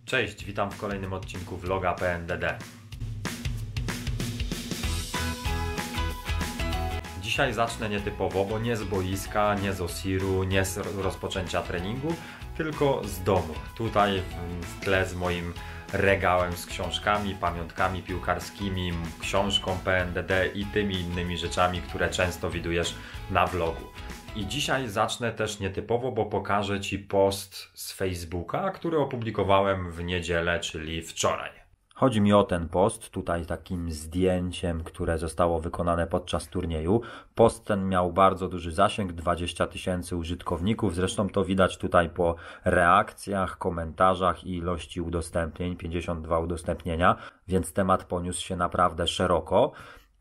Cześć, witam w kolejnym odcinku vloga PNDD. Dzisiaj zacznę nietypowo, bo nie z boiska, nie z Osiru, nie z rozpoczęcia treningu, tylko z domu. Tutaj w tle z moim regałem z książkami, pamiątkami piłkarskimi, książką PNDD i tymi innymi rzeczami, które często widujesz na vlogu. I dzisiaj zacznę też nietypowo, bo pokażę Ci post z Facebooka, który opublikowałem w niedzielę, czyli wczoraj. Chodzi mi o ten post, tutaj takim zdjęciem, które zostało wykonane podczas turnieju. Post ten miał bardzo duży zasięg, 20 000 użytkowników. Zresztą to widać tutaj po reakcjach, komentarzach i ilości udostępnień, 52 udostępnienia, więc temat poniósł się naprawdę szeroko.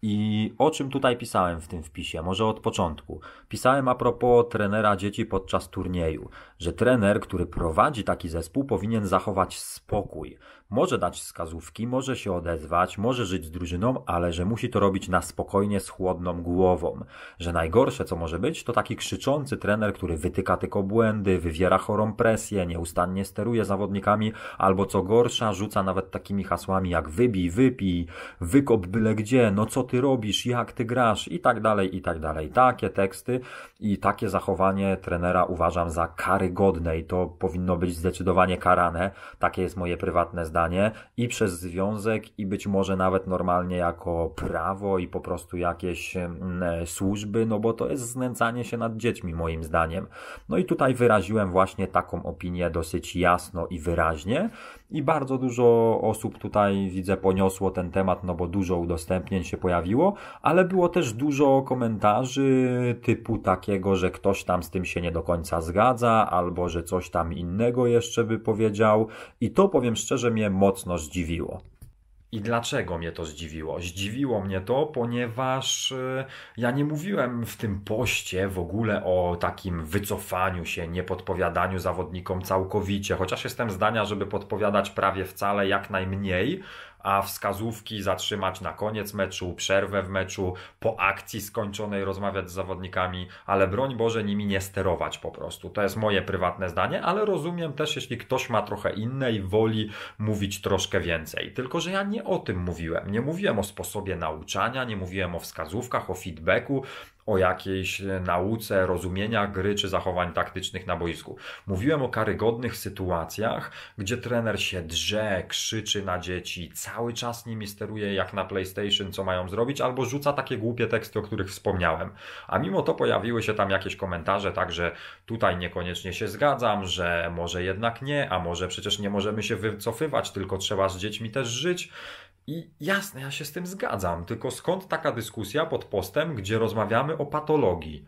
I o czym tutaj pisałem w tym wpisie? Może od początku. Pisałem a propos trenera dzieci podczas turnieju, że trener, który prowadzi taki zespół, powinien zachować spokój. Może dać wskazówki, może się odezwać, może żyć z drużyną, ale że musi to robić na spokojnie, z chłodną głową. Że najgorsze, co może być, to taki krzyczący trener, który wytyka tylko błędy, wywiera chorą presję, nieustannie steruje zawodnikami, albo co gorsza, rzuca nawet takimi hasłami jak wybij, wypij, wykop byle gdzie, no co ty robisz, jak ty grasz i tak dalej, i tak dalej. Takie teksty i takie zachowanie trenera uważam za karygodne i to powinno być zdecydowanie karane. Takie jest moje prywatne zdanie. I przez związek i być może nawet normalnie jako prawo i po prostu jakieś służby, no bo to jest znęcanie się nad dziećmi moim zdaniem. No i tutaj wyraziłem właśnie taką opinię dosyć jasno i wyraźnie i bardzo dużo osób tutaj widzę poniosło ten temat, no bo dużo udostępnień się pojawiło, ale było też dużo komentarzy typu takiego, że ktoś tam z tym się nie do końca zgadza albo że coś tam innego jeszcze by powiedział i to powiem szczerze mnie mocno zdziwiło. I dlaczego mnie to zdziwiło? Zdziwiło mnie to, ponieważ ja nie mówiłem w tym poście w ogóle o takim wycofaniu się, niepodpowiadaniu zawodnikom całkowicie, chociaż jestem zdania, żeby podpowiadać prawie wcale jak najmniej, a wskazówki zatrzymać na koniec meczu, przerwę w meczu, po akcji skończonej rozmawiać z zawodnikami, ale broń Boże nimi nie sterować po prostu. To jest moje prywatne zdanie, ale rozumiem też, jeśli ktoś ma trochę inne i woli mówić troszkę więcej. Tylko że ja nie o tym mówiłem. Nie mówiłem o sposobie nauczania, nie mówiłem o wskazówkach, o feedbacku, o jakiejś nauce, rozumienia gry czy zachowań taktycznych na boisku. Mówiłem o karygodnych sytuacjach, gdzie trener się drze, krzyczy na dzieci, cały czas nimi steruje jak na PlayStation, co mają zrobić, albo rzuca takie głupie teksty, o których wspomniałem. A mimo to pojawiły się tam jakieś komentarze, także tutaj niekoniecznie się zgadzam, że może jednak nie, a może przecież nie możemy się wycofywać, tylko trzeba z dziećmi też żyć. I jasne, ja się z tym zgadzam, tylko skąd taka dyskusja pod postem, gdzie rozmawiamy o patologii?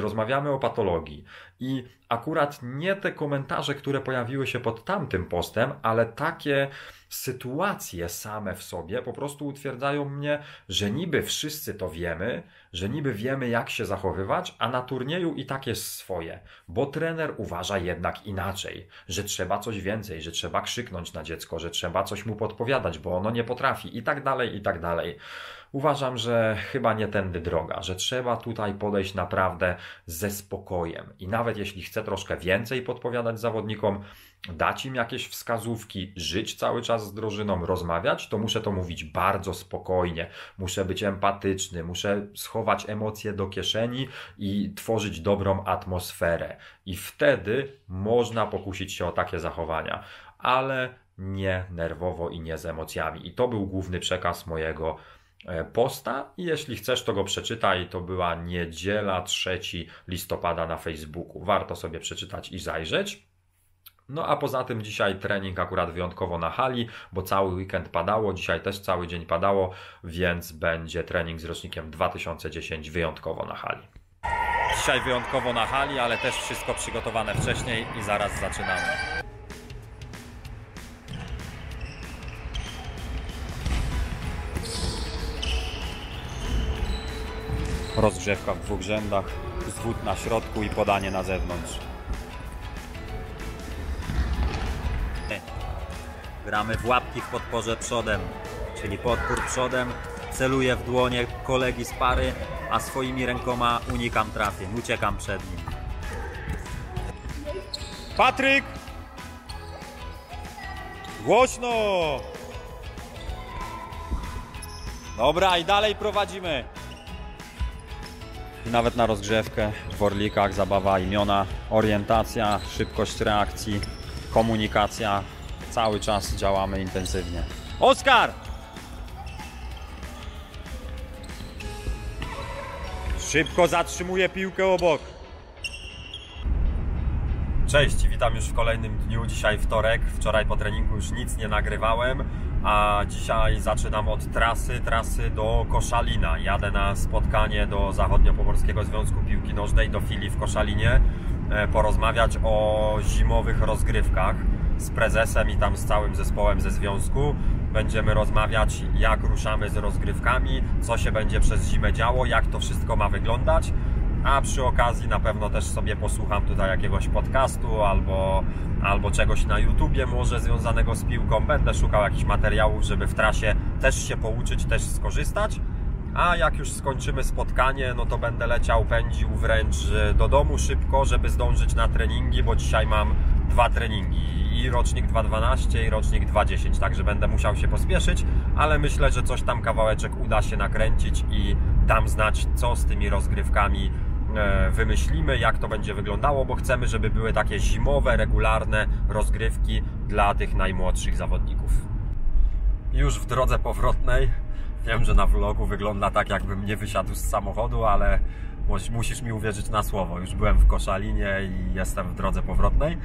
I akurat nie te komentarze, które pojawiły się pod tamtym postem, ale takie sytuacje same w sobie po prostu utwierdzają mnie, że niby wszyscy to wiemy, że niby wiemy jak się zachowywać, a na turnieju i tak jest swoje, bo trener uważa jednak inaczej, że trzeba coś więcej, że trzeba krzyknąć na dziecko, że trzeba coś mu podpowiadać, bo ono nie potrafi i tak dalej, i tak dalej. Uważam, że chyba nie tędy droga, że trzeba tutaj podejść naprawdę ze spokojem i nawet jeśli chcę troszkę więcej podpowiadać zawodnikom, dać im jakieś wskazówki, żyć cały czas z drużyną, rozmawiać, to muszę to mówić bardzo spokojnie, muszę być empatyczny, muszę schować emocje do kieszeni i tworzyć dobrą atmosferę i wtedy można pokusić się o takie zachowania, ale nie nerwowo i nie z emocjami i to był główny przekaz mojego posta i jeśli chcesz, to go przeczytaj. To była niedziela 3 listopada na Facebooku. Warto sobie przeczytać i zajrzeć. No a poza tym dzisiaj trening akurat wyjątkowo na hali, bo cały weekend padało, dzisiaj też cały dzień padało, więc będzie trening z rocznikiem 2010 wyjątkowo na hali. Dzisiaj wyjątkowo na hali, ale też wszystko przygotowane wcześniej i zaraz zaczynamy. Rozgrzewka w 2 rzędach, zwód na środku i podanie na zewnątrz. Gramy w łapki w podporze przodem, czyli podpór przodem, celuję w dłonie kolegi z pary, a swoimi rękoma unikam trafień, uciekam przed nim. Patryk! Głośno! Dobra, i dalej prowadzimy. I nawet na rozgrzewkę w Orlikach zabawa imiona, orientacja, szybkość reakcji, komunikacja. Cały czas działamy intensywnie. Oskar! Szybko zatrzymuje piłkę obok. Cześć, witam już w kolejnym dniu. Dzisiaj wtorek. Wczoraj po treningu już nic nie nagrywałem, a dzisiaj zaczynam od trasy do Koszalina. Jadę na spotkanie do Zachodniopomorskiego Związku Piłki Nożnej, do filii w Koszalinie, porozmawiać o zimowych rozgrywkach z prezesem i tam z całym zespołem ze związku. Będziemy rozmawiać, jak ruszamy z rozgrywkami, co się będzie przez zimę działo, jak to wszystko ma wyglądać. A przy okazji na pewno też sobie posłucham tutaj jakiegoś podcastu albo czegoś na YouTubie może związanego z piłką. Będę szukał jakichś materiałów, żeby w trasie też się pouczyć, też skorzystać. A jak już skończymy spotkanie, no to będę leciał, pędził wręcz do domu szybko, żeby zdążyć na treningi, bo dzisiaj mam 2 treningi. I rocznik 2.12 i rocznik 2.10, także będę musiał się pospieszyć, ale myślę, że coś tam kawałeczek uda się nakręcić i dam znać, co z tymi rozgrywkami wymyślimy, jak to będzie wyglądało, bo chcemy, żeby były takie zimowe, regularne rozgrywki dla tych najmłodszych zawodników. Już w drodze powrotnej, wiem, że na vlogu wygląda tak, jakbym nie wysiadł z samochodu, ale musisz mi uwierzyć na słowo. Już byłem w Koszalinie i jestem w drodze powrotnej.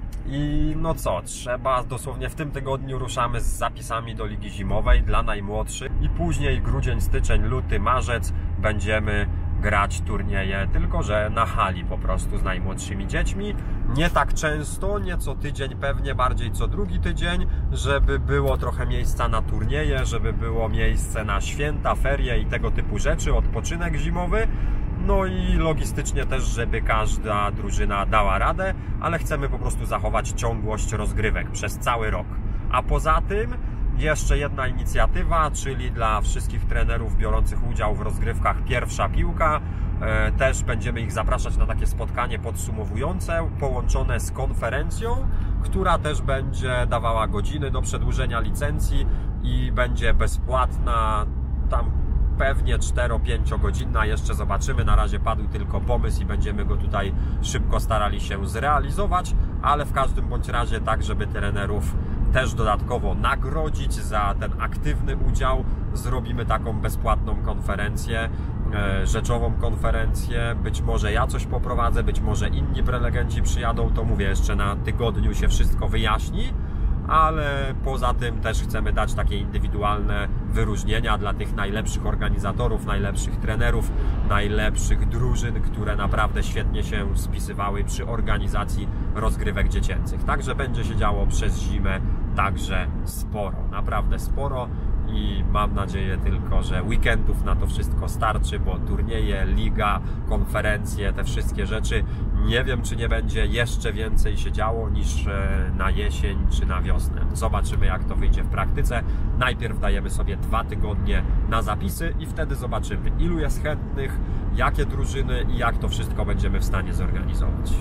I no co, trzeba dosłownie w tym tygodniu ruszamy z zapisami do Ligi Zimowej dla najmłodszych i później grudzień, styczeń, luty, marzec będziemy grać turnieje, tylko że na hali po prostu z najmłodszymi dziećmi. Nie tak często, nie co tydzień, pewnie bardziej co drugi tydzień, żeby było trochę miejsca na turnieje, żeby było miejsce na święta, ferie i tego typu rzeczy, odpoczynek zimowy. No i logistycznie też, żeby każda drużyna dała radę, ale chcemy po prostu zachować ciągłość rozgrywek przez cały rok. A poza tym jeszcze jedna inicjatywa, czyli dla wszystkich trenerów biorących udział w rozgrywkach Pierwsza Piłka. Też będziemy ich zapraszać na takie spotkanie podsumowujące, połączone z konferencją, która też będzie dawała godziny do przedłużenia licencji i będzie bezpłatna, tam pewnie 4-5 godzinna, jeszcze zobaczymy. Na razie padł tylko pomysł i będziemy go tutaj szybko starali się zrealizować, ale w każdym bądź razie tak, żeby trenerów też dodatkowo nagrodzić za ten aktywny udział. Zrobimy taką bezpłatną konferencję, rzeczową konferencję. Być może ja coś poprowadzę, być może inni prelegenci przyjadą, to mówię, jeszcze na tygodniu się wszystko wyjaśni. Ale poza tym też chcemy dać takie indywidualne wyróżnienia dla tych najlepszych organizatorów, najlepszych trenerów, najlepszych drużyn, które naprawdę świetnie się spisywały przy organizacji rozgrywek dziecięcych. Także będzie się działo przez zimę także sporo, naprawdę sporo i mam nadzieję tylko, że weekendów na to wszystko starczy, bo turnieje, liga, konferencje, te wszystkie rzeczy, nie wiem, czy nie będzie jeszcze więcej się działo niż na jesień czy na wiosnę. Zobaczymy, jak to wyjdzie w praktyce. Najpierw dajemy sobie 2 tygodnie na zapisy i wtedy zobaczymy, ilu jest chętnych, jakie drużyny i jak to wszystko będziemy w stanie zorganizować.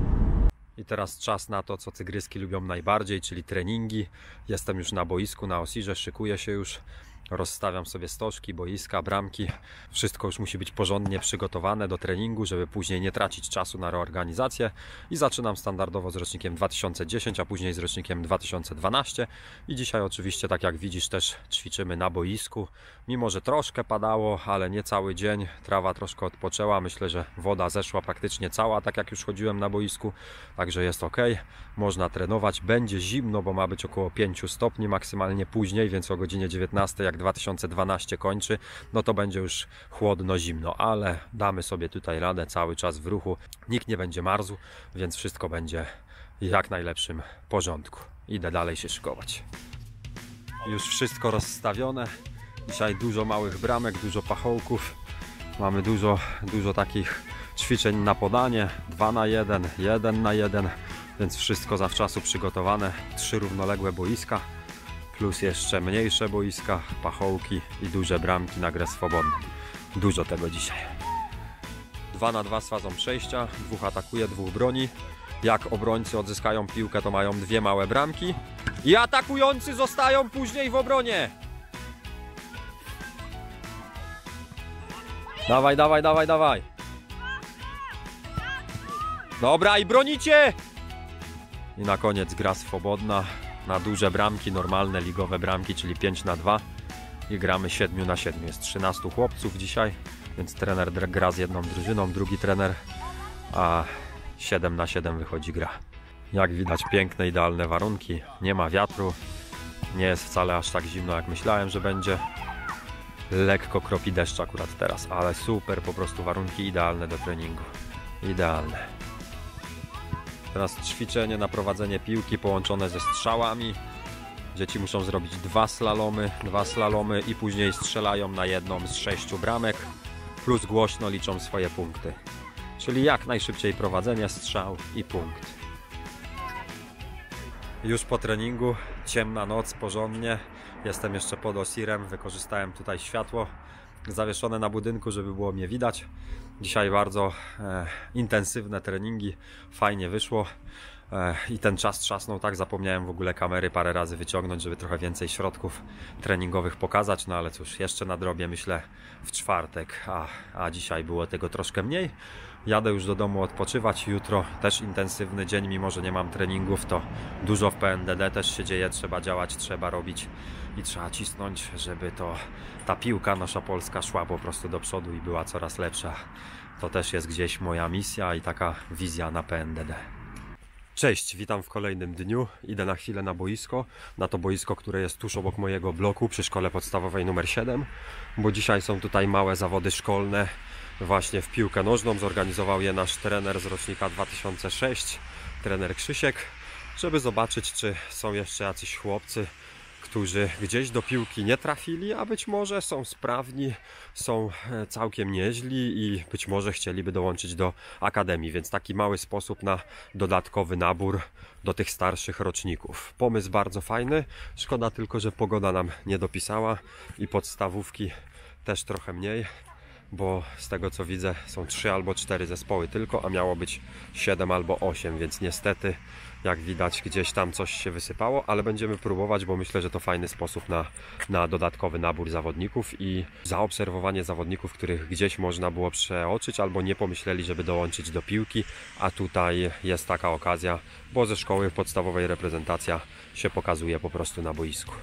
I teraz czas na to, co tygryski lubią najbardziej, czyli treningi. Jestem już na boisku, na Osirze, szykuję się już. Rozstawiam sobie stożki, boiska, bramki. Wszystko już musi być porządnie przygotowane do treningu, żeby później nie tracić czasu na reorganizację. I zaczynam standardowo z rocznikiem 2010, a później z rocznikiem 2012. I dzisiaj oczywiście, tak jak widzisz, też ćwiczymy na boisku. Mimo że troszkę padało, ale nie cały dzień. Trawa troszkę odpoczęła. Myślę, że woda zeszła praktycznie cała, tak jak już chodziłem na boisku. Także jest ok. Można trenować. Będzie zimno, bo ma być około 5 stopni maksymalnie później, więc o godzinie 19, jak 2012 kończy, no to będzie już chłodno, zimno, ale damy sobie tutaj radę, cały czas w ruchu, nikt nie będzie marzł, więc wszystko będzie w jak najlepszym porządku. Idę dalej się szykować. Już wszystko rozstawione, dzisiaj dużo małych bramek, dużo pachołków, mamy dużo takich ćwiczeń na podanie, 2 na 1, 1 na 1, więc wszystko zawczasu przygotowane, 3 równoległe boiska, plus jeszcze mniejsze boiska, pachołki i duże bramki na grę swobodną. Dużo tego dzisiaj. 2 na 2 z fazą przejścia, 2 atakuje, 2 broni. Jak obrońcy odzyskają piłkę, to mają 2 małe bramki. I atakujący zostają później w obronie. Dawaj, dawaj, dawaj, dawaj. Dobra, i bronicie! I na koniec gra swobodna na duże bramki, normalne ligowe bramki, czyli 5-2. I gramy 7-7. Jest 13 chłopców dzisiaj, więc trener gra z jedną drużyną, drugi trener, a 7-7 wychodzi gra. Jak widać, piękne, idealne warunki. Nie ma wiatru, nie jest wcale aż tak zimno, jak myślałem, że będzie. Lekko kropi deszcz akurat teraz, ale super, po prostu warunki idealne do treningu. Idealne. Teraz ćwiczenie na prowadzenie piłki połączone ze strzałami. Dzieci muszą zrobić dwa slalomy i później strzelają na jedną z 6 bramek, plus głośno liczą swoje punkty. Czyli jak najszybciej prowadzenie, strzał i punkt. Już po treningu, ciemna noc, porządnie. Jestem jeszcze pod Osirem, wykorzystałem tutaj światło zawieszone na budynku, żeby było mnie widać. Dzisiaj bardzo intensywne treningi, fajnie wyszło. I ten czas trzasnął, tak, zapomniałem w ogóle kamery parę razy wyciągnąć, żeby trochę więcej środków treningowych pokazać, no ale cóż, jeszcze nadrobię, myślę, w czwartek, a dzisiaj było tego troszkę mniej. Jadę już do domu odpoczywać, jutro też intensywny dzień, mimo że nie mam treningów, to dużo w PNDD też się dzieje, trzeba działać, trzeba robić i trzeba cisnąć, żeby ta piłka nasza polska szła po prostu do przodu i była coraz lepsza. To też jest gdzieś moja misja i taka wizja na PNDD. Cześć, witam w kolejnym dniu. Idę na chwilę na boisko. Na to boisko, które jest tuż obok mojego bloku przy szkole podstawowej numer 7. Bo dzisiaj są tutaj małe zawody szkolne właśnie w piłkę nożną. Zorganizował je nasz trener z rocznika 2006, trener Krzysiek, żeby zobaczyć, czy są jeszcze jacyś chłopcy, którzy gdzieś do piłki nie trafili, a być może są sprawni, są całkiem nieźli i być może chcieliby dołączyć do akademii, więc taki mały sposób na dodatkowy nabór do tych starszych roczników. Pomysł bardzo fajny, szkoda tylko, że pogoda nam nie dopisała i podstawówki też trochę mniej, bo z tego co widzę są 3 albo 4 zespoły tylko, a miało być 7 albo 8, więc niestety jak widać gdzieś tam coś się wysypało, ale będziemy próbować, bo myślę, że to fajny sposób na dodatkowy nabór zawodników i zaobserwowanie zawodników, których gdzieś można było przeoczyć albo nie pomyśleli, żeby dołączyć do piłki, a tutaj jest taka okazja, bo ze szkoły podstawowej reprezentacja się pokazuje po prostu na boisku.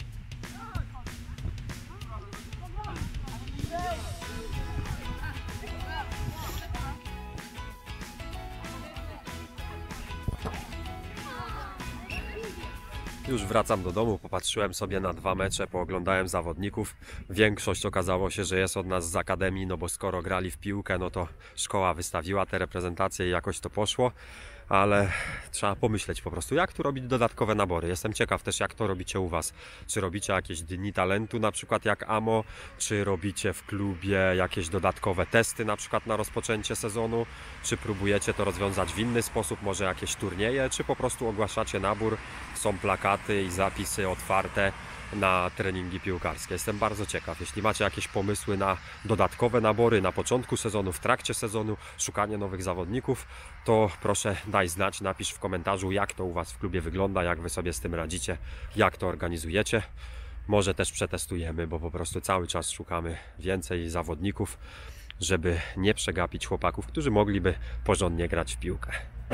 Już wracam do domu, popatrzyłem sobie na 2 mecze, pooglądałem zawodników. Większość okazało się, że jest od nas z akademii, no bo skoro grali w piłkę, no to szkoła wystawiła te reprezentacje i jakoś to poszło. Ale trzeba pomyśleć po prostu, jak tu robić dodatkowe nabory. Jestem ciekaw też, jak to robicie u Was. Czy robicie jakieś dni talentu, na przykład jak AMO, czy robicie w klubie jakieś dodatkowe testy, na przykład na rozpoczęcie sezonu, czy próbujecie to rozwiązać w inny sposób, może jakieś turnieje, czy po prostu ogłaszacie nabór, są plakaty i zapisy otwarte na treningi piłkarskie. Jestem bardzo ciekaw. Jeśli macie jakieś pomysły na dodatkowe nabory na początku sezonu, w trakcie sezonu, szukanie nowych zawodników, to proszę daj znać, napisz w komentarzu, jak to u Was w klubie wygląda, jak Wy sobie z tym radzicie, jak to organizujecie. Może też przetestujemy, bo po prostu cały czas szukamy więcej zawodników, żeby nie przegapić chłopaków, którzy mogliby porządnie grać w piłkę.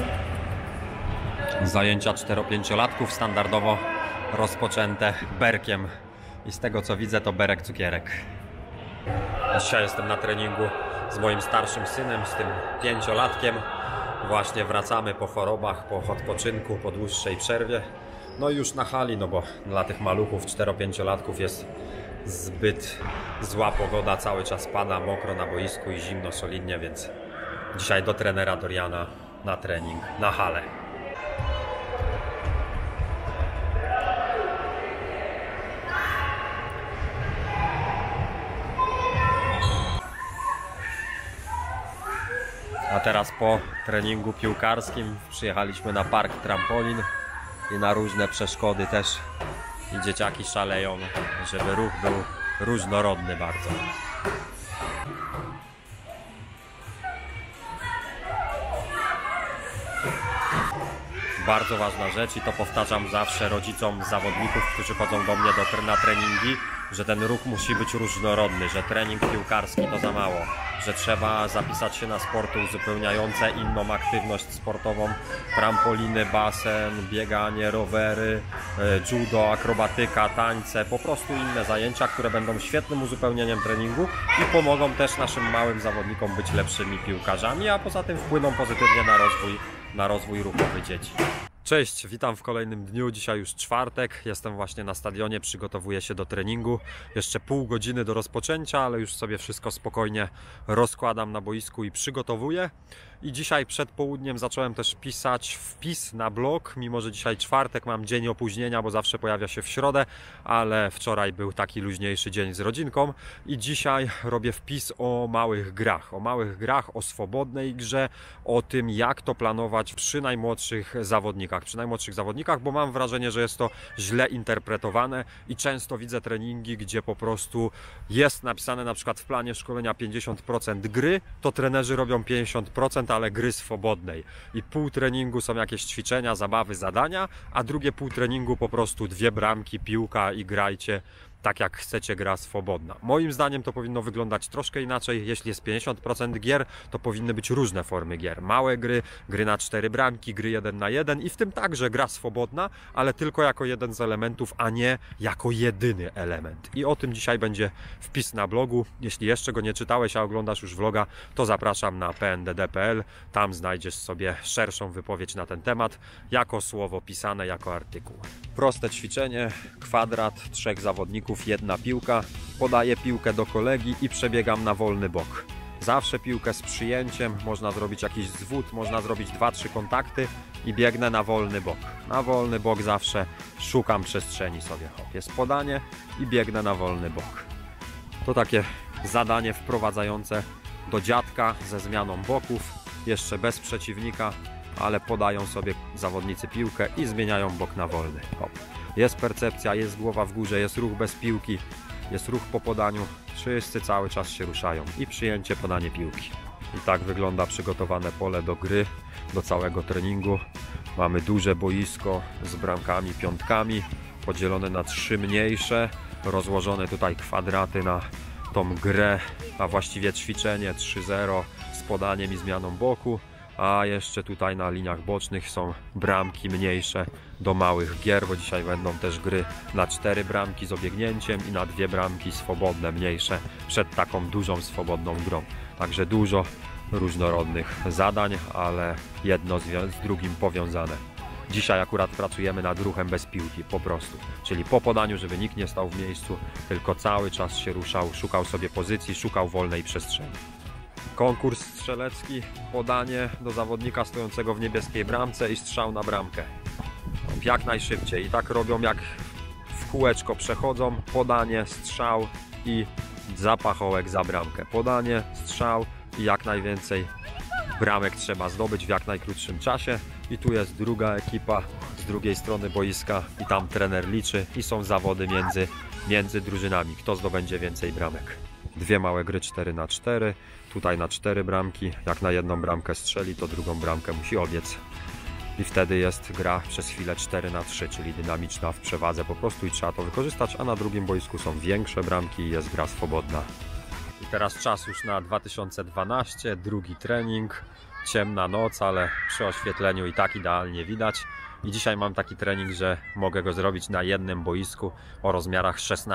Zajęcia 4-5-latków standardowo rozpoczęte berkiem i z tego co widzę, to berek cukierek. Dzisiaj jestem na treningu z moim starszym synem, z tym 5-latkiem. Właśnie wracamy po chorobach, po odpoczynku, po dłuższej przerwie. No i już na hali, no bo dla tych maluchów 4-5-latków jest zbyt zła pogoda, cały czas pada, mokro na boisku i zimno solidnie, więc dzisiaj do trenera Doriana na trening, na halę. A teraz po treningu piłkarskim przyjechaliśmy na park trampolin i na różne przeszkody też i dzieciaki szaleją, żeby ruch był różnorodny bardzo. bardzo ważna rzecz i to powtarzam zawsze rodzicom zawodników, którzy chodzą do mnie na treningi, że ten ruch musi być różnorodny, że trening piłkarski to za mało, że trzeba zapisać się na sporty uzupełniające inną aktywność sportową, trampoliny, basen, bieganie, rowery, judo, akrobatyka, tańce, po prostu inne zajęcia, które będą świetnym uzupełnieniem treningu i pomogą też naszym małym zawodnikom być lepszymi piłkarzami, a poza tym wpłyną pozytywnie na rozwój ruchowy dzieci. Cześć, witam w kolejnym dniu. Dzisiaj już czwartek, jestem właśnie na stadionie, przygotowuję się do treningu. Jeszcze pół godziny do rozpoczęcia, ale już sobie wszystko spokojnie rozkładam na boisku i przygotowuję. I dzisiaj przed południem zacząłem też pisać wpis na blog, mimo że dzisiaj czwartek, mam dzień opóźnienia, bo zawsze pojawia się w środę, ale wczoraj był taki luźniejszy dzień z rodzinką i dzisiaj robię wpis o małych grach, o swobodnej grze, o tym, jak to planować przy najmłodszych zawodnikach, bo mam wrażenie, że jest to źle interpretowane i często widzę treningi, gdzie po prostu jest napisane na przykład w planie szkolenia 50% gry, to trenerzy robią 50%, ale gry swobodnej i pół treningu są jakieś ćwiczenia, zabawy, zadania, a drugie pół treningu po prostu 2 bramki, piłka i grajcie tak jak chcecie, gra swobodna. Moim zdaniem to powinno wyglądać troszkę inaczej. Jeśli jest 50% gier, to powinny być różne formy gier. Małe gry, gry na 4 bramki, gry 1 na 1 i w tym także gra swobodna, ale tylko jako jeden z elementów, a nie jako jedyny element. I o tym dzisiaj będzie wpis na blogu. Jeśli jeszcze go nie czytałeś, a oglądasz już vloga, to zapraszam na pndd.pl. Tam znajdziesz sobie szerszą wypowiedź na ten temat, jako słowo pisane, jako artykuł. Proste ćwiczenie, kwadrat, 3 zawodników, 1 piłka, podaję piłkę do kolegi i przebiegam na wolny bok. Zawsze piłkę z przyjęciem, można zrobić jakiś zwód, można zrobić 2-3 kontakty i biegnę na wolny bok. Na wolny bok zawsze szukam przestrzeni sobie. Hop, jest podanie i biegnę na wolny bok. To takie zadanie wprowadzające do dziadka ze zmianą boków, jeszcze bez przeciwnika, ale podają sobie zawodnicy piłkę i zmieniają bok na wolny. Hop. Jest percepcja, jest głowa w górze, jest ruch bez piłki, jest ruch po podaniu. Wszyscy cały czas się ruszają i przyjęcie, podanie piłki. I tak wygląda przygotowane pole do gry, do całego treningu. Mamy duże boisko z bramkami, piątkami, podzielone na 3 mniejsze, rozłożone tutaj kwadraty na tą grę, a właściwie ćwiczenie 3-0 z podaniem i zmianą boku. A jeszcze tutaj na liniach bocznych są bramki mniejsze do małych gier, bo dzisiaj będą też gry na 4 bramki z obiegnięciem i na 2 bramki swobodne, mniejsze, przed taką dużą, swobodną grą. Także dużo różnorodnych zadań, ale jedno z drugim powiązane. Dzisiaj akurat pracujemy nad ruchem bez piłki, po prostu. Czyli po podaniu, żeby nikt nie stał w miejscu, tylko cały czas się ruszał, szukał sobie pozycji, szukał wolnej przestrzeni. Konkurs strzelecki, podanie do zawodnika stojącego w niebieskiej bramce i strzał na bramkę. Jak najszybciej. I tak robią, jak w kółeczko przechodzą, podanie, strzał i zapachołek za bramkę. Podanie, strzał i jak najwięcej bramek trzeba zdobyć w jak najkrótszym czasie. I tu jest druga ekipa z drugiej strony boiska i tam trener liczy i są zawody między drużynami, kto zdobędzie więcej bramek. 2 małe gry 4×4, tutaj na 4 bramki, jak na jedną bramkę strzeli, to drugą bramkę musi obiec. I wtedy jest gra przez chwilę 4×3, czyli dynamiczna w przewadze po prostu i trzeba to wykorzystać, a na drugim boisku są większe bramki i jest gra swobodna. I teraz czas już na 2012, drugi trening, ciemna noc, ale przy oświetleniu i tak idealnie widać. I dzisiaj mam taki trening, że mogę go zrobić na jednym boisku o rozmiarach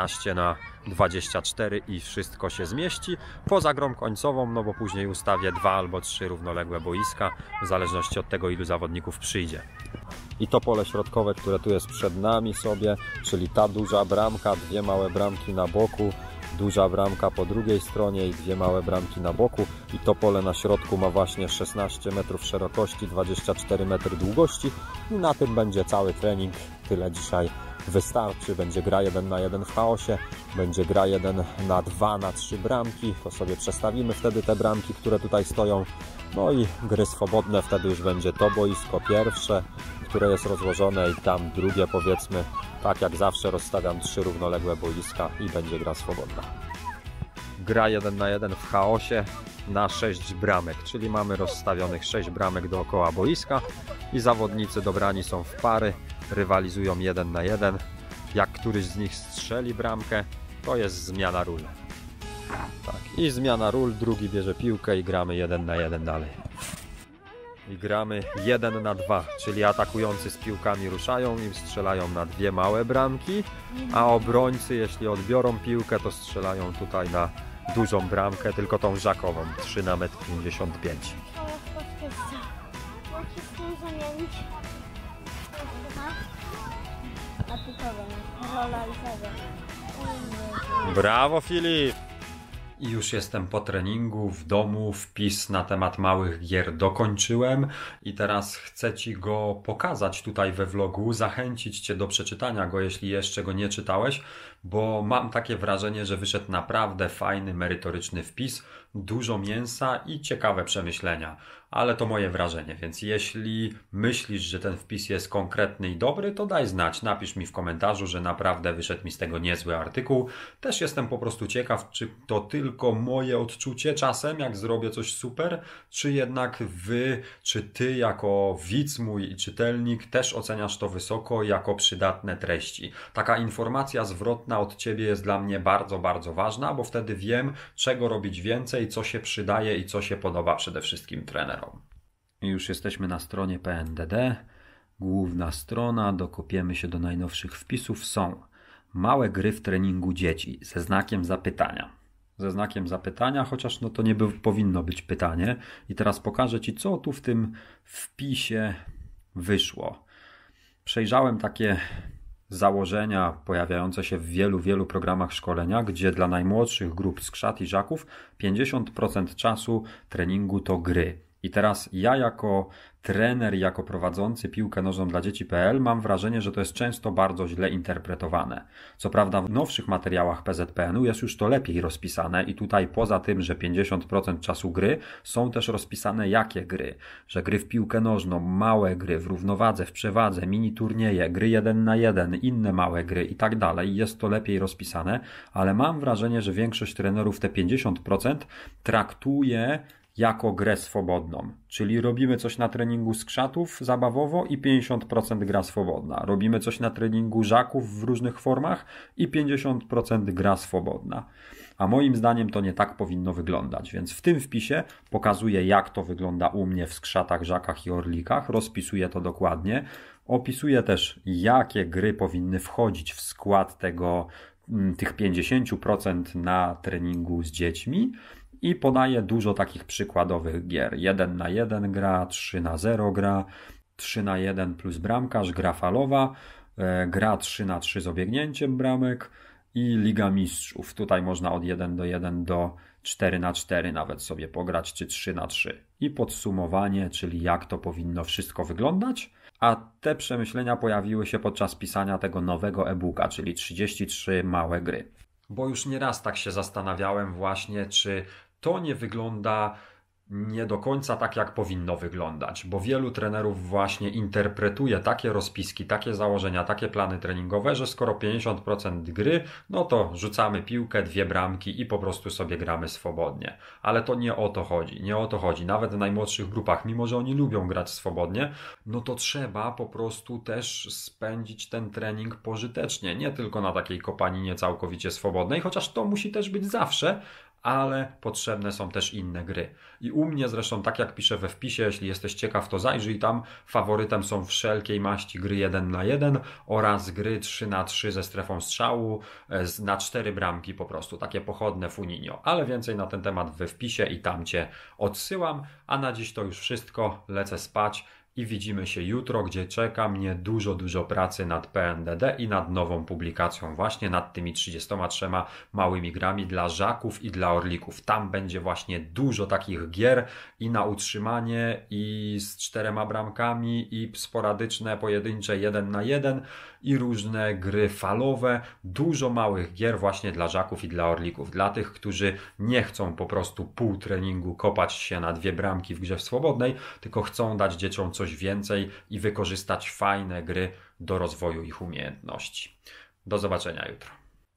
16×24 i wszystko się zmieści. Poza grą końcową, no bo później ustawię 2 albo 3 równoległe boiska, w zależności od tego, ilu zawodników przyjdzie. I to pole środkowe, które tu jest przed nami sobie, czyli ta duża bramka, 2 małe bramki na boku, duża bramka po drugiej stronie i 2 małe bramki na boku. I to pole na środku ma właśnie 16 metrów szerokości, 24 metry długości i na tym będzie cały trening. Tyle dzisiaj wystarczy. Będzie gra 1×1 w chaosie, będzie gra 1×2 na 3 bramki. To sobie przestawimy wtedy te bramki, które tutaj stoją. No i gry swobodne, wtedy już będzie to boisko pierwsze, które jest rozłożone i tam drugie, powiedzmy. Tak jak zawsze rozstawiam 3 równoległe boiska i będzie gra swobodna. Gra 1×1 w chaosie, na 6 bramek, czyli mamy rozstawionych 6 bramek dookoła boiska i zawodnicy dobrani są w pary, rywalizują 1 na 1. Jak któryś z nich strzeli bramkę, to jest zmiana ról. Tak, i zmiana ról, drugi bierze piłkę i gramy 1 na 1 dalej. I gramy 1 na 2, czyli atakujący z piłkami ruszają i strzelają na 2 małe bramki, a obrońcy, jeśli odbiorą piłkę, to strzelają tutaj na dużą bramkę, tylko tą żakową, 3 na 1,55 m. Mogę z tym zamienić. A ty to rola i sobie. Brawo, Filip! I już jestem po treningu w domu, wpis na temat małych gier dokończyłem i teraz chcę Ci go pokazać tutaj we vlogu, zachęcić Cię do przeczytania go, jeśli jeszcze go nie czytałeś, bo mam takie wrażenie, że wyszedł naprawdę fajny, merytoryczny wpis, dużo mięsa i ciekawe przemyślenia, ale to moje wrażenie, więc jeśli myślisz, że ten wpis jest konkretny i dobry, to daj znać, napisz mi w komentarzu, że naprawdę wyszedł mi z tego niezły artykuł. Też jestem po prostu ciekaw, czy to tylko moje odczucie czasem, jak zrobię coś super, czy jednak wy, czy ty jako widz mój i czytelnik też oceniasz to wysoko jako przydatne treści. Taka informacja zwrotna od Ciebie jest dla mnie bardzo, bardzo ważna, bo wtedy wiem, czego robić więcej, co się przydaje i co się podoba przede wszystkim trenerom. I już jesteśmy na stronie PNDD. Główna strona, dokopiemy się do najnowszych wpisów. Są małe gry w treningu dzieci ze znakiem zapytania. Ze znakiem zapytania, chociaż no to nie powinno być pytanie. I teraz pokażę Ci, co tu w tym wpisie wyszło. Przejrzałem takie założenia pojawiające się w wielu programach szkolenia, gdzie dla najmłodszych grup skrzat i żaków 50% czasu treningu to gry. I teraz ja jako trener, jako prowadzący piłkę nożną dla dzieci.pl mam wrażenie, że to jest często bardzo źle interpretowane. Co prawda w nowszych materiałach PZPN-u jest już to lepiej rozpisane i tutaj poza tym, że 50% czasu gry, są też rozpisane jakie gry. Że gry w piłkę nożną, małe gry w równowadze, w przewadze, mini turnieje, gry 1 na 1, inne małe gry i tak dalej. Jest to lepiej rozpisane, ale mam wrażenie, że większość trenerów te 50% traktuje jako grę swobodną, czyli robimy coś na treningu skrzatów zabawowo i 50% gra swobodna. Robimy coś na treningu żaków w różnych formach i 50% gra swobodna. A moim zdaniem to nie tak powinno wyglądać, więc w tym wpisie pokazuję, jak to wygląda u mnie w skrzatach, żakach i orlikach, rozpisuję to dokładnie, opisuję też, jakie gry powinny wchodzić w skład tych 50% na treningu z dziećmi, i podaję dużo takich przykładowych gier. 1 na 1 gra, 3 na 0 gra, 3 na 1 plus bramkarz, gra falowa, gra 3 na 3 z obiegnięciem bramek i Liga Mistrzów. Tutaj można od 1 do 1 do 4 na 4 nawet sobie pograć, czy 3 na 3. I podsumowanie, czyli jak to powinno wszystko wyglądać. A te przemyślenia pojawiły się podczas pisania tego nowego e-booka, czyli 33 małe gry. Bo już nieraz tak się zastanawiałem właśnie, czy to nie wygląda nie do końca tak, jak powinno wyglądać, bo wielu trenerów właśnie interpretuje takie rozpiski, takie założenia, takie plany treningowe, że skoro 50% gry, no to rzucamy piłkę, 2 bramki i po prostu sobie gramy swobodnie. Ale to nie o to chodzi, nie o to chodzi. Nawet w najmłodszych grupach, mimo że oni lubią grać swobodnie, no to trzeba po prostu też spędzić ten trening pożytecznie, nie tylko na takiej kopaninie całkowicie swobodnej, chociaż to musi też być zawsze, ale potrzebne są też inne gry. I u mnie zresztą, tak jak piszę we wpisie, jeśli jesteś ciekaw, to zajrzyj tam. Faworytem są wszelkiej maści gry 1 na 1 oraz gry 3 na 3 ze strefą strzału na 4 bramki po prostu, takie pochodne funinio. Ale więcej na ten temat we wpisie i tam Cię odsyłam. A na dziś to już wszystko. Lecę spać. I widzimy się jutro, gdzie czeka mnie dużo pracy nad PNDD i nad nową publikacją, właśnie nad tymi 33 małymi grami dla żaków i dla orlików. Tam będzie właśnie dużo takich gier i na utrzymanie, i z 4 bramkami, i sporadyczne, pojedyncze 1 na 1 i różne gry falowe. Dużo małych gier właśnie dla żaków i dla orlików. Dla tych, którzy nie chcą po prostu pół treningu kopać się na 2 bramki w grze swobodnej, tylko chcą dać dzieciom coś więcej i wykorzystać fajne gry do rozwoju ich umiejętności. Do zobaczenia jutro.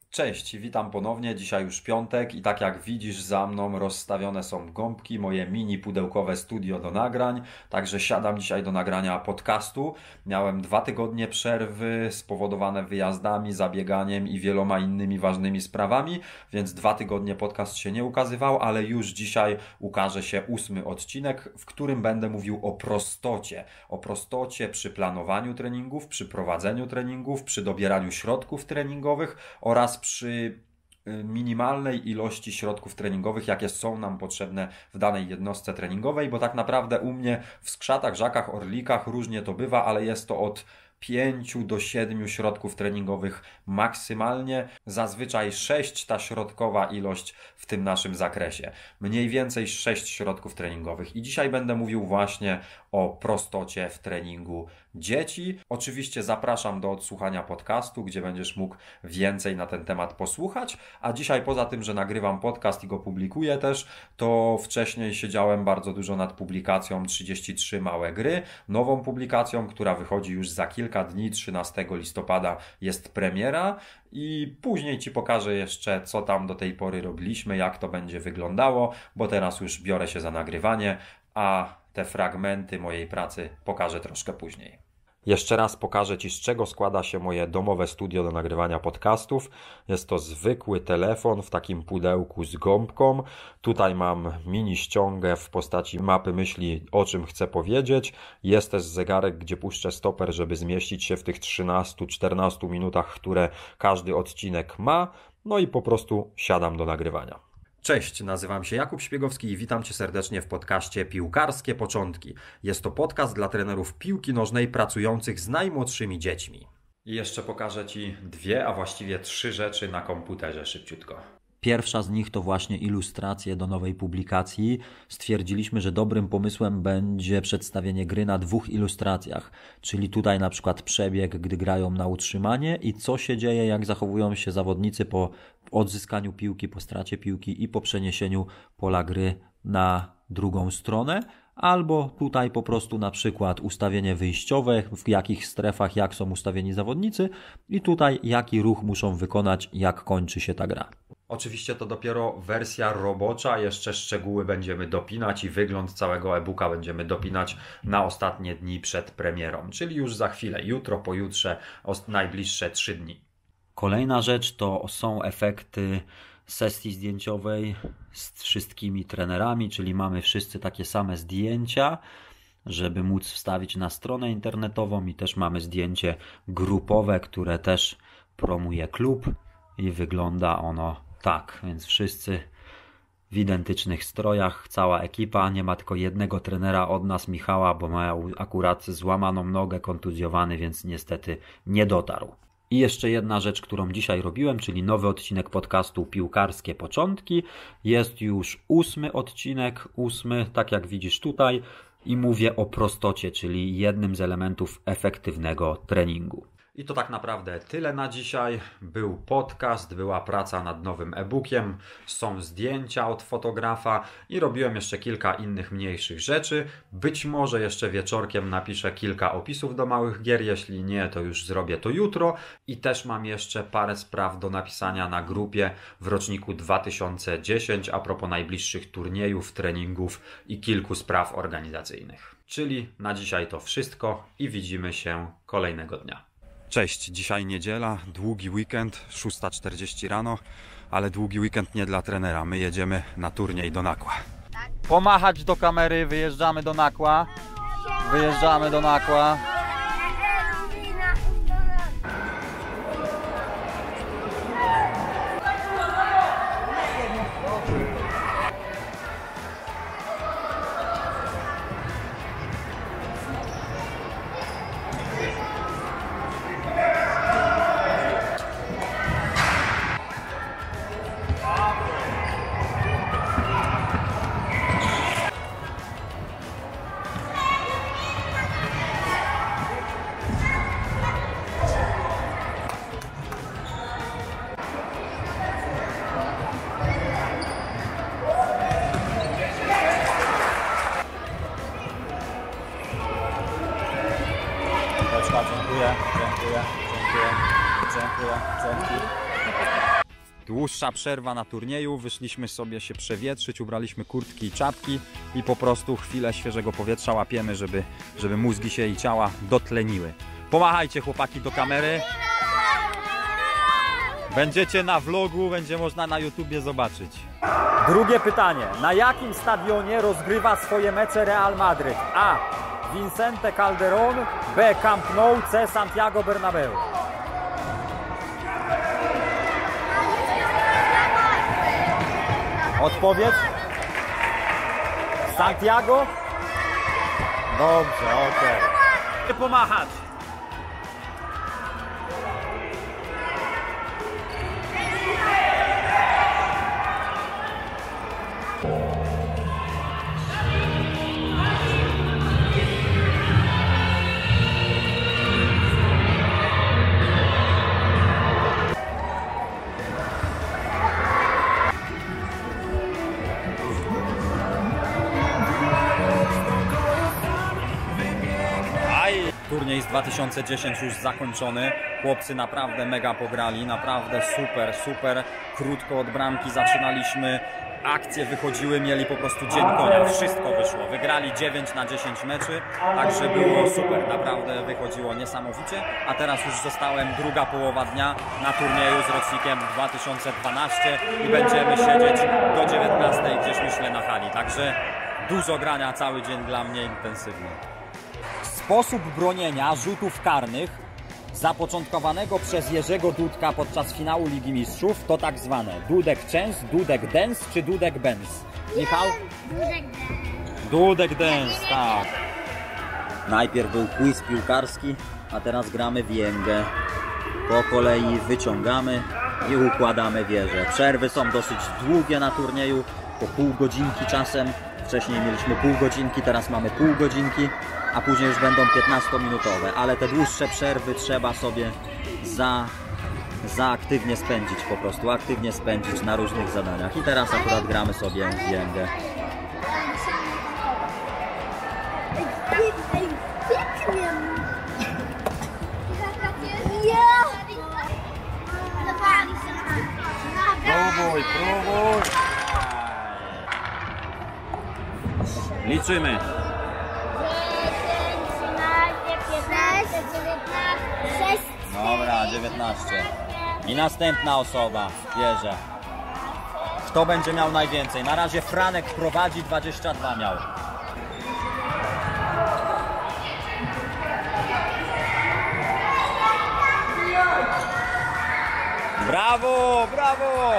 Cześć, witam ponownie. Dzisiaj już piątek i tak jak widzisz za mną rozstawione są gąbki, moje mini pudełkowe studio do nagrań. Także siadam dzisiaj do nagrania podcastu. Miałem 2 tygodnie przerwy spowodowane wyjazdami, zabieganiem i wieloma innymi ważnymi sprawami, więc 2 tygodnie podcast się nie ukazywał, ale już dzisiaj ukaże się 8. odcinek, w którym będę mówił o prostocie. O prostocie przy planowaniu treningów, przy prowadzeniu treningów, przy dobieraniu środków treningowych oraz przy minimalnej ilości środków treningowych, jakie są nam potrzebne w danej jednostce treningowej, bo tak naprawdę u mnie w skrzatach, żakach, orlikach różnie to bywa, ale jest to od 5 do 7 środków treningowych maksymalnie, zazwyczaj 6 ta środkowa ilość w tym naszym zakresie. Mniej więcej 6 środków treningowych i dzisiaj będę mówił właśnie o prostocie w treningu dzieci. Oczywiście zapraszam do odsłuchania podcastu, gdzie będziesz mógł więcej na ten temat posłuchać, a dzisiaj poza tym, że nagrywam podcast i go publikuję też, to wcześniej siedziałem bardzo dużo nad publikacją 33 małe gry, nową publikacją, która wychodzi już za kilka dni, 13 listopada jest premiera i później Ci pokażę jeszcze, co tam do tej pory robiliśmy, jak to będzie wyglądało, bo teraz już biorę się za nagrywanie, a te fragmenty mojej pracy pokażę troszkę później. Jeszcze raz pokażę Ci, z czego składa się moje domowe studio do nagrywania podcastów. Jest to zwykły telefon w takim pudełku z gąbką. Tutaj mam mini ściągę w postaci mapy myśli, o czym chcę powiedzieć. Jest też zegarek, gdzie puszczę stoper, żeby zmieścić się w tych 13-14 minutach, które każdy odcinek ma. No i po prostu siadam do nagrywania. Cześć, nazywam się Jakub Śpiegowski i witam Cię serdecznie w podcaście Piłkarskie Początki. Jest to podcast dla trenerów piłki nożnej pracujących z najmłodszymi dziećmi. I jeszcze pokażę Ci 2, a właściwie 3 rzeczy na komputerze szybciutko. Pierwsza z nich to właśnie ilustracje do nowej publikacji. Stwierdziliśmy, że dobrym pomysłem będzie przedstawienie gry na 2 ilustracjach, czyli tutaj na przykład przebieg, gdy grają na utrzymanie i co się dzieje, jak zachowują się zawodnicy po odzyskaniu piłki, po stracie piłki i po przeniesieniu pola gry na drugą stronę. Albo tutaj po prostu na przykład ustawienie wyjściowe, w jakich strefach, jak są ustawieni zawodnicy i tutaj jaki ruch muszą wykonać, jak kończy się ta gra. Oczywiście to dopiero wersja robocza, jeszcze szczegóły będziemy dopinać i wygląd całego e-booka będziemy dopinać na ostatnie dni przed premierą, czyli już za chwilę, jutro, pojutrze, najbliższe 3 dni. Kolejna rzecz to są efekty sesji zdjęciowej z wszystkimi trenerami, czyli mamy wszyscy takie same zdjęcia, żeby móc wstawić na stronę internetową i też mamy zdjęcie grupowe, które też promuje klub i wygląda ono tak, więc wszyscy w identycznych strojach, cała ekipa, nie ma tylko jednego trenera od nas, Michała, bo miał akurat złamaną nogę, kontuzjowany, więc niestety nie dotarł. I jeszcze jedna rzecz, którą dzisiaj robiłem, czyli nowy odcinek podcastu Piłkarskie Początki. Jest już 8. odcinek, 8, tak jak widzisz tutaj, i mówię o prostocie, czyli jednym z elementów efektywnego treningu. I to tak naprawdę tyle na dzisiaj. Był podcast, była praca nad nowym e-bookiem, są zdjęcia od fotografa i robiłem jeszcze kilka innych mniejszych rzeczy. Być może jeszcze wieczorkiem napiszę kilka opisów do małych gier, jeśli nie, to już zrobię to jutro. I też mam jeszcze parę spraw do napisania na grupie w roczniku 2010 a propos najbliższych turniejów, treningów i kilku spraw organizacyjnych. Czyli na dzisiaj to wszystko i widzimy się kolejnego dnia. Cześć, dzisiaj niedziela, długi weekend, 6:40 rano, ale długi weekend nie dla trenera. My jedziemy na turniej do Nakła. Pomachać do kamery, wyjeżdżamy do Nakła. Wyjeżdżamy do Nakła. Dziękuję. Dzięki. Dłuższa przerwa na turnieju, wyszliśmy sobie się przewietrzyć, ubraliśmy kurtki i czapki i po prostu chwilę świeżego powietrza łapiemy, żeby mózgi się i ciała dotleniły. Pomachajcie chłopaki do kamery. Będziecie na vlogu, będzie można na YouTubie zobaczyć. Drugie pytanie. Na jakim stadionie rozgrywa swoje mecze Real Madryt? A. Vicente Calderón, B. Camp Nou, C. Santiago Bernabéu. Odpowiedź? Santiago? Dobrze, okej. Pomachać. Turniej z 2010 już zakończony. Chłopcy naprawdę mega pograli, naprawdę super. Krótko od bramki zaczynaliśmy. Akcje wychodziły, mieli po prostu dzień konia. Wszystko wyszło. Wygrali 9 na 10 meczy, także było super. Naprawdę wychodziło niesamowicie. A teraz już zostałem druga połowa dnia na turnieju z rocznikiem 2012 i będziemy siedzieć do 19 gdzieś myślę na hali. Także dużo grania, cały dzień dla mnie intensywny. Sposób bronienia rzutów karnych zapoczątkowanego przez Jerzego Dudka podczas finału Ligi Mistrzów to tak zwane Dudek Chance, Dudek Dance czy Dudek Benz? Michał? Dudek Dance, tak. Najpierw był quiz piłkarski, a teraz gramy w jęgę. Po kolei wyciągamy i układamy wieże. Przerwy są dosyć długie na turnieju, po pół godzinki czasem. Wcześniej mieliśmy pół godzinki, teraz mamy pół godzinki, a później już będą 15-minutowe, ale te dłuższe przerwy trzeba sobie za aktywnie spędzić, po prostu aktywnie spędzić na różnych zadaniach. I teraz akurat gramy sobie w jęgę. Próbuj. Liczymy. 10, 13, 15, 16. Dobra, 19. I następna osoba bierze. Kto będzie miał najwięcej? Na razie Franek prowadzi, 22 miał. Brawo, brawo!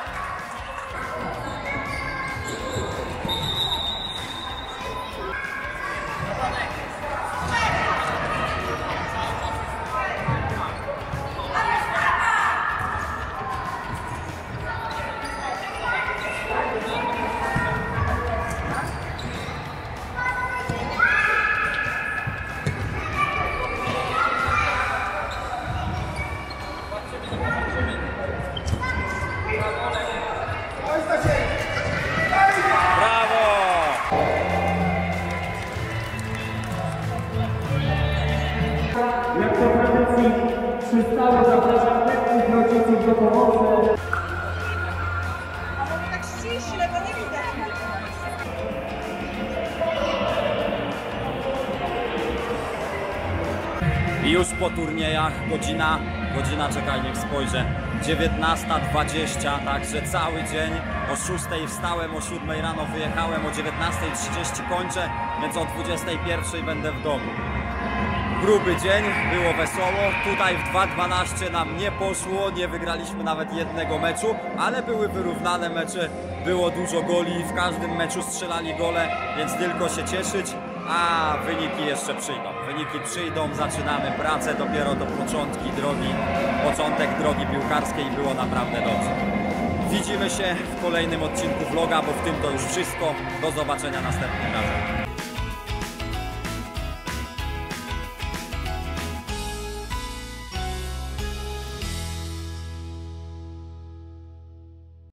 Przystało zapraszam wszystkich rodziców do pomocy. A może tak ściśle, bo nie widać. I już po turniejach godzina, czekaj, niech spojrzę, 19:20, także cały dzień. O 6:00 wstałem, o 7:00 rano wyjechałem, o 19:30 kończę, więc o 21:00 będę w domu. Gruby dzień, było wesoło, tutaj w 2:12 nam nie poszło, nie wygraliśmy nawet jednego meczu, ale były wyrównane mecze, było dużo goli, w każdym meczu strzelali gole, więc tylko się cieszyć, a wyniki jeszcze przyjdą, zaczynamy pracę, dopiero do początek drogi piłkarskiej, było naprawdę dobrze. Widzimy się w kolejnym odcinku vloga, bo w tym to już wszystko, do zobaczenia następnym razem.